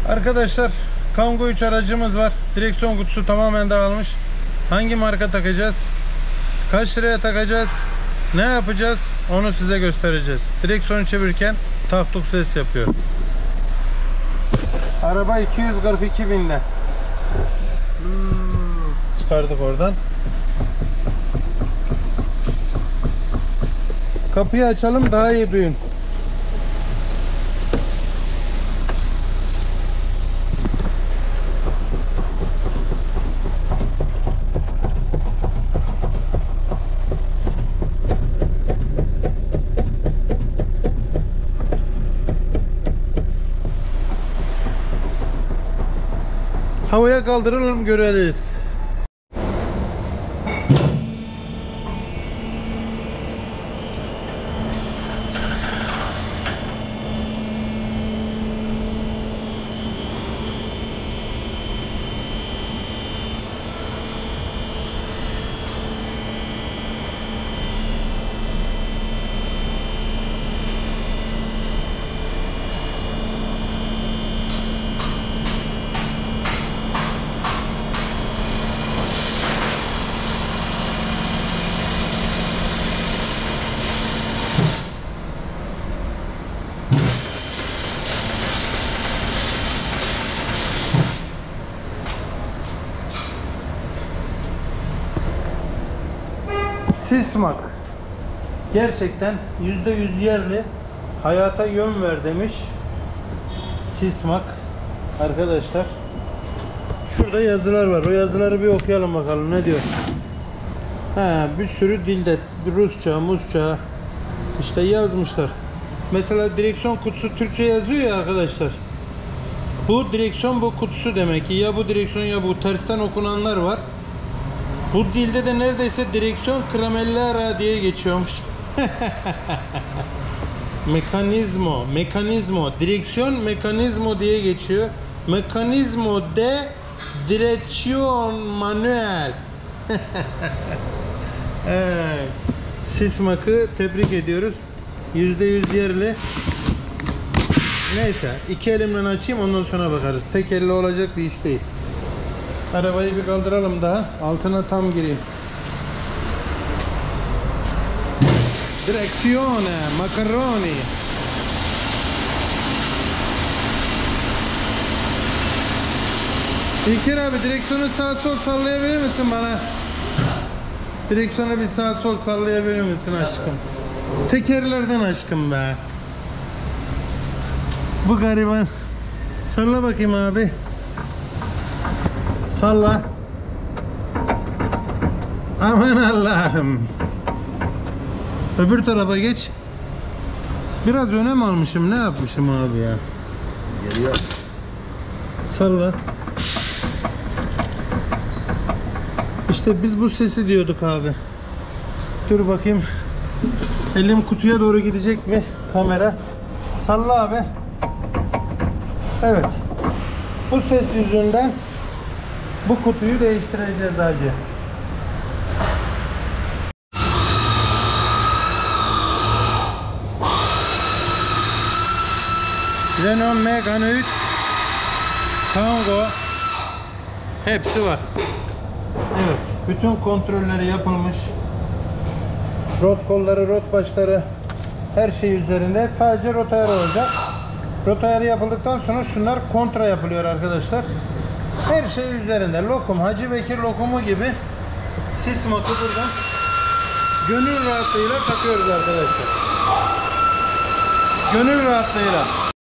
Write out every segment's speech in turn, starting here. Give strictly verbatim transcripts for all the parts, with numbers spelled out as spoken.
Arkadaşlar Kangoo üç aracımız var. Direksiyon kutusu tamamen dağılmış. Hangi marka takacağız? Kaç liraya takacağız? Ne yapacağız? Onu size göstereceğiz. Direksiyonu çevirirken tak tuk ses yapıyor. Araba iki yüz kırk iki binde. Çıkardık oradan. Kapıyı açalım, daha iyi duyun. Havaya kaldıralım, göreceğiz. Sismak gerçekten yüzde yüz yerli, hayata yön ver demiş. Sismak arkadaşlar, şurada yazılar var, o yazıları bir okuyalım bakalım ne diyor. Ha, bir sürü dilde, Rusça, Musça işte yazmışlar. Mesela direksiyon kutusu Türkçe yazıyor ya arkadaşlar. Bu direksiyon bu kutusu demek ki, ya bu direksiyon ya bu, tersten okunanlar var. Bu dilde de neredeyse direksiyon Kramellara diye geçiyormuş. Mekanizmo, mekanizmo, direksiyon mekanizmo diye geçiyor. Mekanizmo de direksiyon manuel. Evet. Sismak'ı tebrik ediyoruz. yüzde yüz yerli. Neyse, iki elimle açayım, ondan sonra bakarız. Tek elle olacak bir iş değil. Arabayı bir kaldıralım daha. Altına tam gireyim. Direksiyone, makaroni. İlker abi, direksiyonu sağ sol sallayabilir misin bana? Direksiyonu bir sağ sol sallayabilir misin aşkım? Tekerlerden aşkım be. Bu gariban. Salla bakayım abi. Salla. Aman Allah'ım. Öbür tarafa geç. Biraz öne mi almışım? Ne yapmışım abi ya? Geliyor. Salla. İşte biz bu sesi diyorduk abi. Dur bakayım. Elim kutuya doğru gidecek mi kamera? Salla abi. Evet. Bu ses yüzünden bu kutuyu değiştireceğiz acı. Renault Megane üç, Kangoo, hepsi var. Evet, bütün kontrolleri yapılmış. Rot kolları, rot başları, her şey üzerinde. Sadece rot ayarı olacak. Rot ayarı yapıldıktan sonra şunlar kontra yapılıyor arkadaşlar. Her şey üzerinde. Lokum, Hacı Bekir lokumu gibi Sismak'ı buradan gönül rahatlığıyla takıyoruz arkadaşlar. Gönül rahatlığıyla.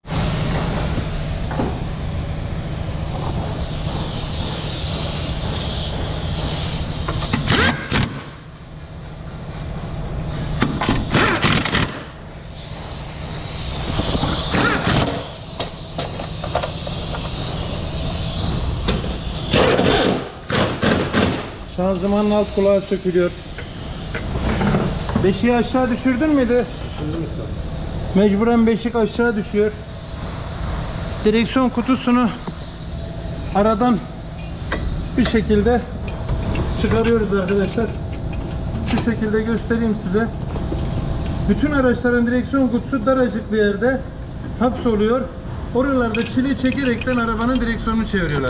Şanzımanın alt kulağı sökülüyor. Beşiği aşağı düşürdün müydü? Mecburen beşik aşağı düşüyor. Direksiyon kutusunu aradan bir şekilde çıkarıyoruz arkadaşlar. Şu şekilde göstereyim size. Bütün araçların direksiyon kutusu daracık bir yerde hapsoluyor. oralarda çile çekerekten arabanın direksiyonunu çeviriyorlar.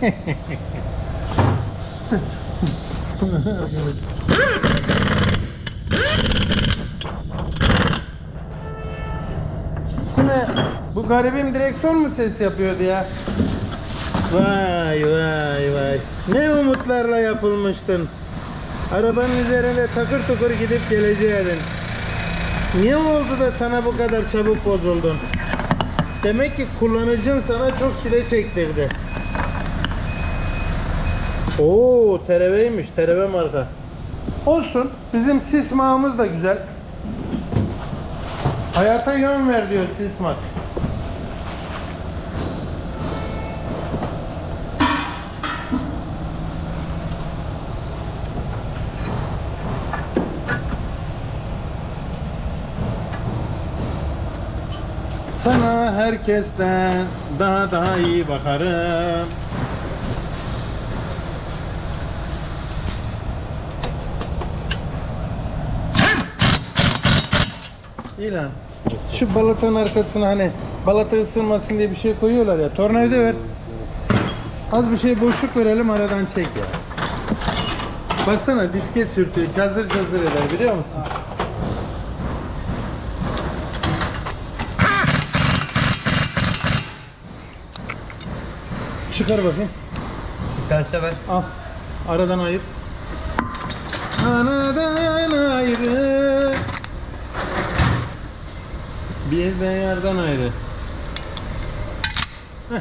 Ne? Bu garibim direksiyon mu ses yapıyordu ya? Vay vay vay. Ne umutlarla yapılmıştın. Arabanın üzerinde takır tukur gidip geleceydin. Niye oldu da sana bu kadar çabuk bozuldun? Demek ki kullanıcın sana çok çile çektirdi. Oo, Tereveymiş, Tereve marka. Olsun, bizim Sismak'ımız da güzel. Hayata yön ver diyor Sismak. Sana herkesten daha daha iyi bakarım. İlan. Şu balatanın arkasına hani balata ısınmasın diye bir şey koyuyorlar ya. Tornavida ver. Az bir şey boşluk verelim, aradan çek ya. Baksana diske sürtüyor. Cazır cazır eder, biliyor musun? Çıkar bakayım. Bir tanesi ver. Al. Aradan ayır. Anadan ayrı. Bir de yerden ayrı. Heh.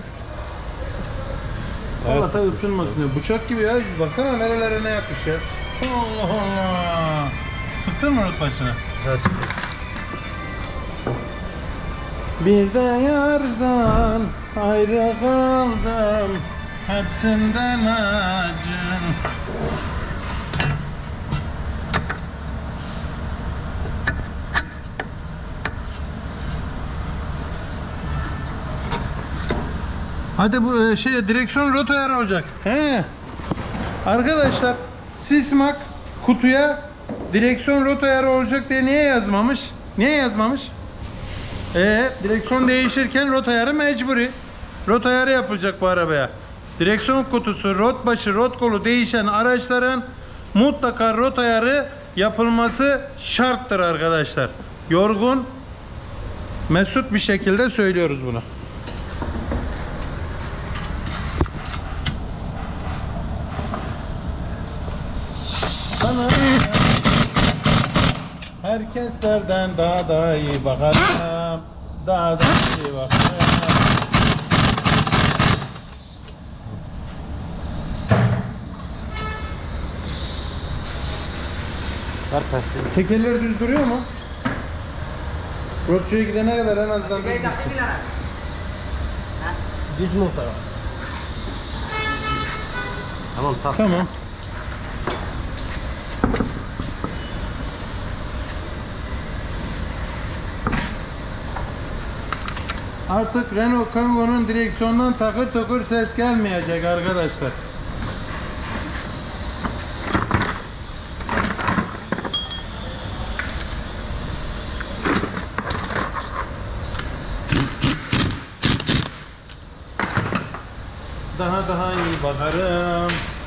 Balata evet, ısınmasın diyor. Bıçak gibi ya. Baksana nerelere ne yapmış ya. Allah Allah. Sıktın mı rot başına? Evet, sıktım. Bir de yardan ayrı kaldım, hepsinden acın. Hadi bu şey direksiyon rota ayarı olacak. He. Arkadaşlar Sismak kutuya direksiyon rota ayarı olacak diye niye yazmamış? Niye yazmamış? Ee, direksiyon değişirken rot ayarı mecburi. Rot ayarı yapılacak bu arabaya. Direksiyon kutusu, rot başı, rot kolu değişen araçların mutlaka rot ayarı yapılması şarttır arkadaşlar. Yorgun, mesut bir şekilde söylüyoruz bunu. Sana herkeslerden daha daha iyi bakarım. Daha da iyi bakarım. Tekerler düz duruyor mu? Rotçuya gidene kadar en azından düz dursun. Düz muhtar. Tamam tamam. Tamam. Artık Renault Kangoo'nun direksiyondan takır takır ses gelmeyecek arkadaşlar. Daha daha iyi bakarım.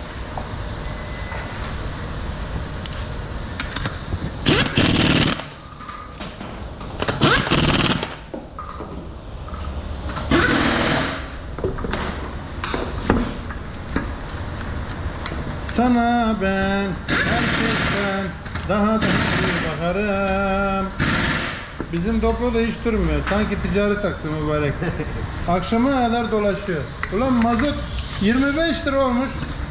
Sana ben herkesten daha da iyi bakarım. Bizim Doblo da hiç durmuyor. Sanki ticari taksi mübarek. Akşama kadar dolaşıyor. Ulan mazot yirmi beş lira olmuş.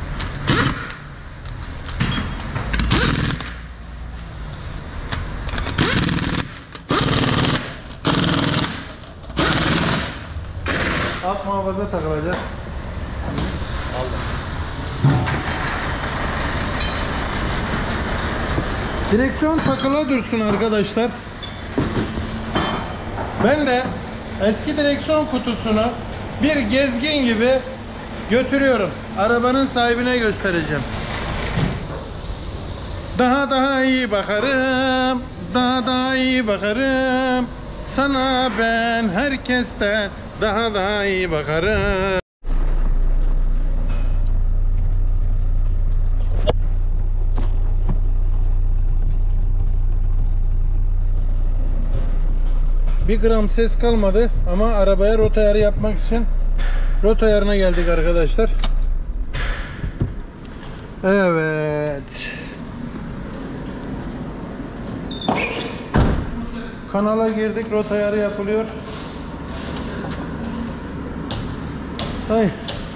Alt muhafaza takılacak. Direksiyon takıla dursun arkadaşlar. Ben de eski direksiyon kutusunu bir gezgin gibi götürüyorum. Arabanın sahibine göstereceğim. Daha daha iyi bakarım. Daha daha iyi bakarım. Sana ben herkesten daha daha iyi bakarım. Bir gram ses kalmadı ama arabaya rota ayarı yapmak için rota ayarına geldik arkadaşlar. Evet. Kanala girdik, rota ayarı yapılıyor. Ay.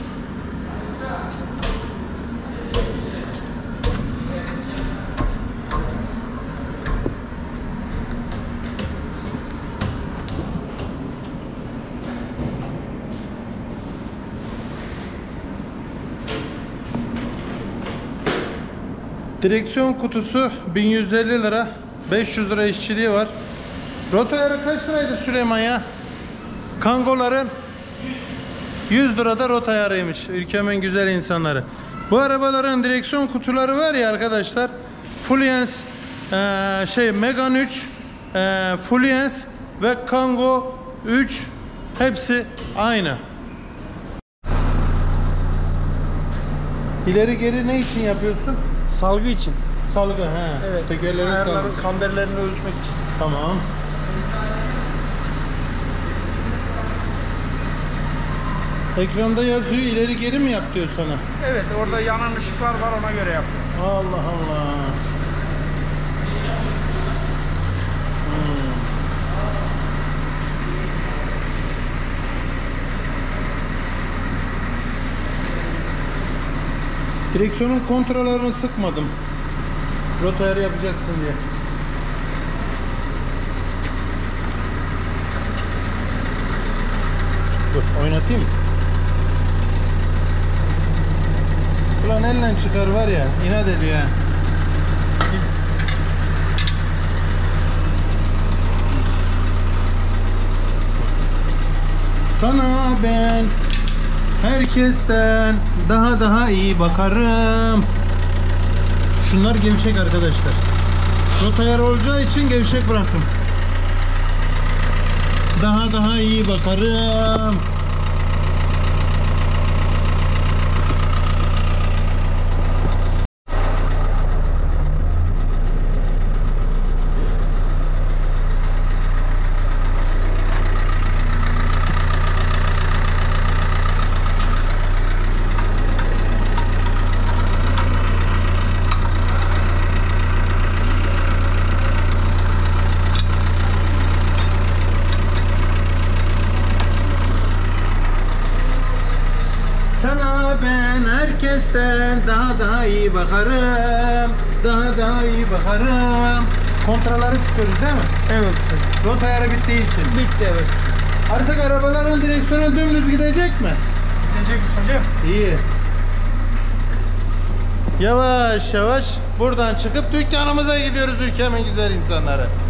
Direksiyon kutusu bin yüz elli lira, beş yüz lira işçiliği var. Rota ayarı kaç liraydı Süleyman ya? Kangoların yüz lirada rota ayarıymış. Ülkemin güzel insanları. Bu arabaların direksiyon kutuları var ya arkadaşlar. Fluence, ee, şey Megane üç, ee, Fluence ve Kangoo üç hepsi aynı. İleri geri ne için yapıyorsun? Salgı için. Salgı he. Evet. Tekerlerin Ayarların salgısı. kamberlerini ölçmek için. Tamam. Ekranda yazıyor, ileri geri mi yap diyor sana? Evet, orada yanan ışıklar var, ona göre yapıyoruz. Allah Allah. Hmm. Direksiyonun kontrollerini sıkmadım. Rota ayarı yapacaksın diye. Dur, oynatayım mı? Ulan elle çıkar var ya, inat ediyor ha. Sana ben herkesten daha daha iyi bakarım. Şunlar gevşek arkadaşlar. Rota ayarı olacağı için gevşek bıraktım. Daha daha iyi bakarım. Sana ben herkesten daha daha iyi bakarım. Daha daha iyi bakarım. Kontraları sıkıyoruz değil mi? Evet. Rota ayarı bittiği için. Bitti, evet. Artık arabaların direksiyonu dümdüz gidecek mi? Gidecek hocam. İyi. Yavaş yavaş buradan çıkıp dükkanımıza gidiyoruz ülkemin güzel insanları.